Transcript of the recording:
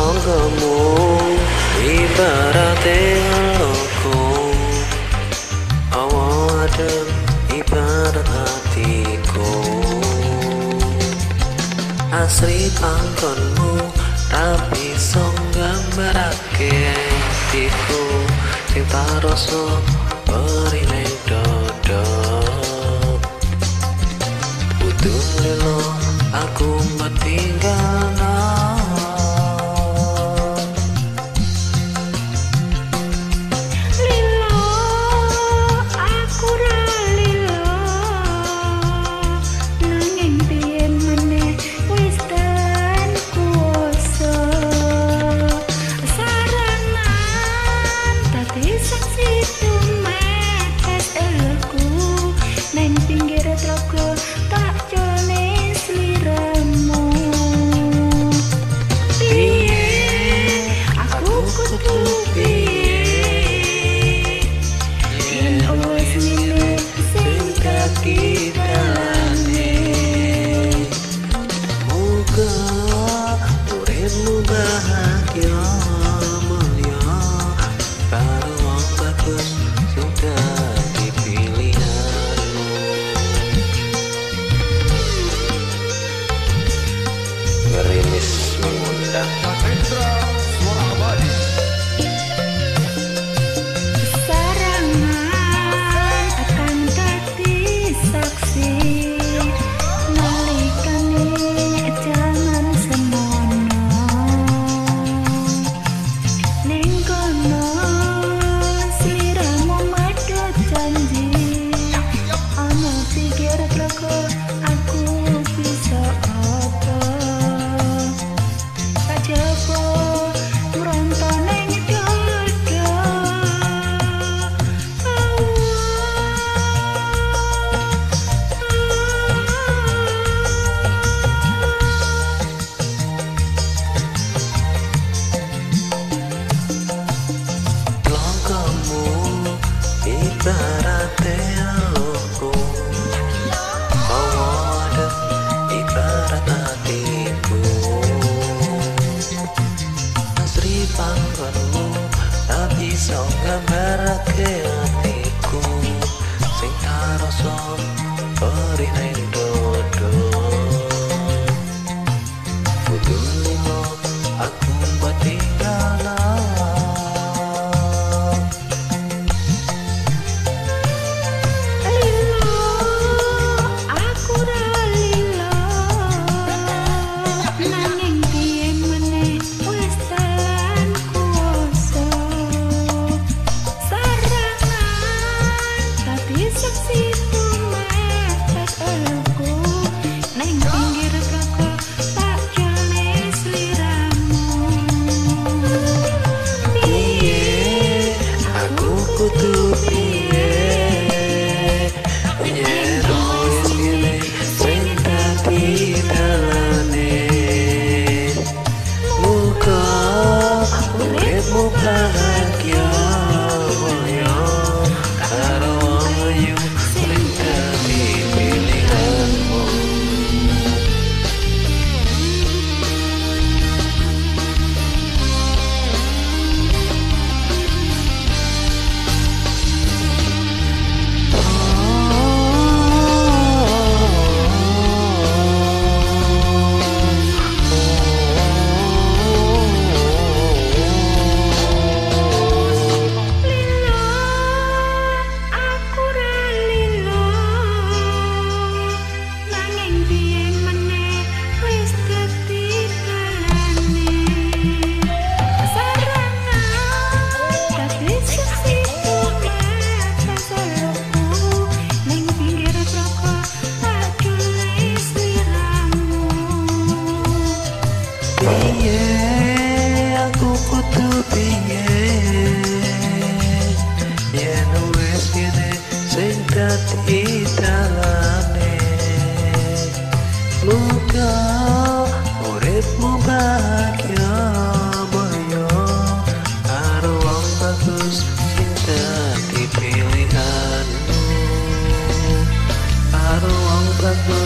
Tonggomu ibarat elokku, awo adem ibarat hatiku. Asri panggonmu tapi song gambarake hatiku, sing tak rasa beri ning dodo. Butuh lelo aku tinggal gerimis mengundang. Sarangan akan dadi saksi nalikane jaman semono. Ning kono sliramu madhut janji, ana pikir teko aku bisa apa. Ibarat elokku, awo adem ibarat hatiku. Asri panggonmu tapi song gambarake hatiku, sing tak rasa beri ning dodo. Butuh limo aku tinggal. Aku kudu piye yen wis kene sing dadi dalane. Muga uripmu bahagia boyo karo wong bagus sing dadi pilihanmu, karo wong bagus